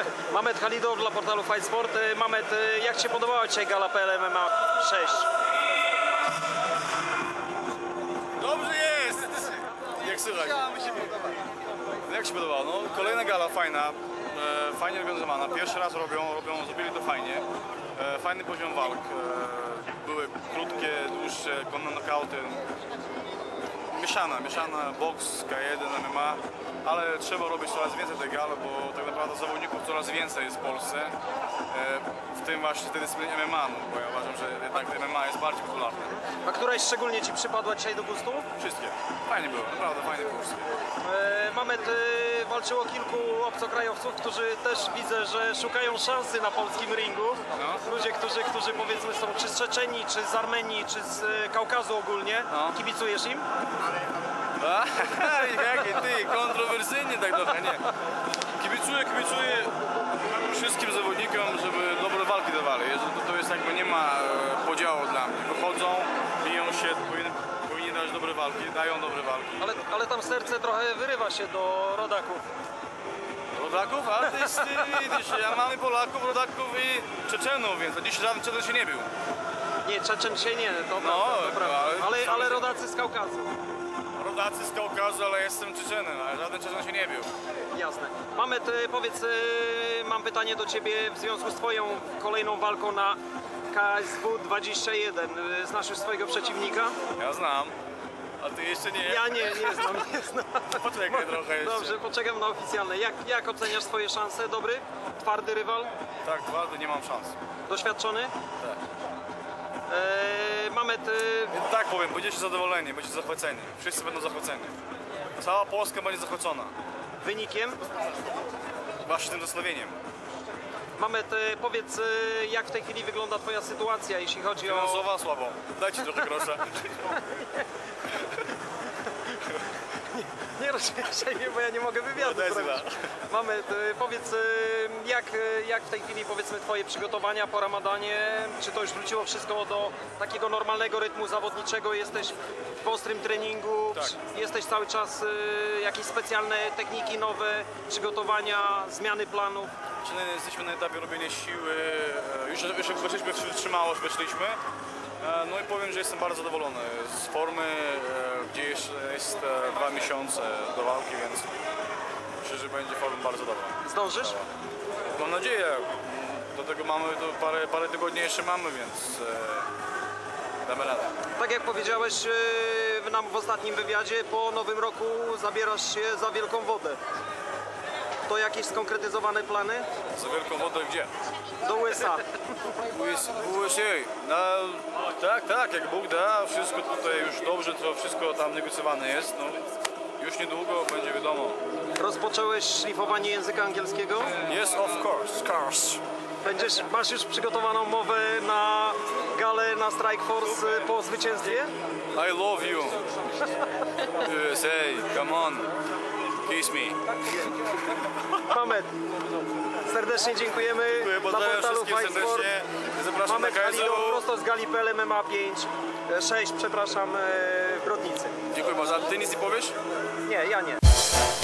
Mamet Halidow dla portalu Fight Sport. Mamet, jak Ci się podobała dzisiaj gala PL MMA 6? Dobrze jest! Jak słychać? Jak się podobało? No, kolejna gala fajna, fajnie organizowana. Pierwszy raz zrobili to fajnie. Fajny poziom walk. Były krótkie, dłuższe, konne knockouty. Mieszana boks, K1, MMA, ale trzeba robić coraz więcej tej gali, bo tak naprawdę zawodników coraz więcej jest w Polsce, w tym właśnie tej dyscyplinie MMA, no, bo ja uważam, że jednak MMA jest bardziej popularne. A któraś szczególnie Ci przypadła dzisiaj do gustu? Wszystkie. Fajnie było, naprawdę fajnie było wszystkie. Mamet walczyło kilku obcokrajowców, którzy też widzę, że szukają szansy na polskim ringu. No. Ludzie, którzy powiedzmy są czy z Czeczenii, czy z Armenii, czy z Kaukazu ogólnie. No. Kibicujesz im? Jakie ty, kontrowersyjnie tak trochę, nie. Kibicuję wszystkim zawodnikom, żeby dobre walki dawali. To jest jakby nie ma podziału dla mnie. Wychodzą, biją się, powinni dać dobre walki, dają dobre walki. Ale tam serce trochę wyrywa się do rodaków. Rodaków? A ty widzisz, ja mamy Polaków, rodaków i Czeczenów, więc dziś żaden Czeczen się nie bił. Nie, Czeczen się nie, to No, prawda. Ale rodacy z Kaukazu. Rodacy z Kaukazu, ale jestem Czeczenem, a żaden Czeczen się nie bił. Jasne. Mamet, powiedz, mam pytanie do Ciebie w związku z Twoją kolejną walką na KSW 21. Znasz już swojego przeciwnika? Ja znam, a ty jeszcze nie. Ja nie znam. Poczekaj trochę jeszcze. Dobrze, poczekam na oficjalne. Jak oceniasz swoje szanse? Dobry? Twardy rywal? Tak, twardy, nie mam szans. Doświadczony? Tak. Mamet... Tak powiem, będziecie zadowoleni, będziecie zachwyceni. Wszyscy będą zachwyceni. Cała Polska będzie zachwycona. Wynikiem? Właśnie tym zastanowieniem. Mamet, powiedz, jak w tej chwili wygląda Twoja sytuacja, jeśli chodzi o... Finansowa słabo. Dajcie trochę grosza. Nie rozśmieszaj mnie, bo ja nie mogę wywiadu zrobić. Mamet, powiedz, jak w tej chwili, powiedzmy, Twoje przygotowania po Ramadanie? Czy to już wróciło wszystko do takiego normalnego rytmu zawodniczego? Jesteś w ostrym treningu? Tak. Jesteś cały czas jakieś specjalne techniki nowe, przygotowania, zmiany planów? Jesteśmy na etapie robienia siły. Już weszliśmy w wytrzymałość, weszliśmy. No i powiem, że jestem bardzo zadowolony z formy, gdzie jeszcze jest 2 miesiące do walki, więc myślę, że będzie forma bardzo dobra. Zdążysz? Mam nadzieję. Do tego mamy parę tygodni jeszcze mamy, więc damy radę. Tak jak powiedziałeś nam w ostatnim wywiadzie, po nowym roku zabierasz się za wielką wodę. To jakieś skonkretyzowane plany? Za wielką wodę gdzie? Do USA. USA. No, tak, jak Bóg da, wszystko tutaj już dobrze, to wszystko tam negocjowane jest. No, już niedługo będzie wiadomo. Rozpocząłeś szlifowanie języka angielskiego? Yes, of course. Masz już przygotowaną mowę na galę na Strikeforce po zwycięstwie? I love you. USA, come on. Kiss me. Mamet, serdecznie dziękujemy. Pozdrawiam wszystkich serdecznie. Zapraszam Mamet na KSW. Halidow prosto z gali PL MMA 6, przepraszam, w Brodnicy. Dziękuję bardzo. A ty nic nie powiesz? Nie, ja nie.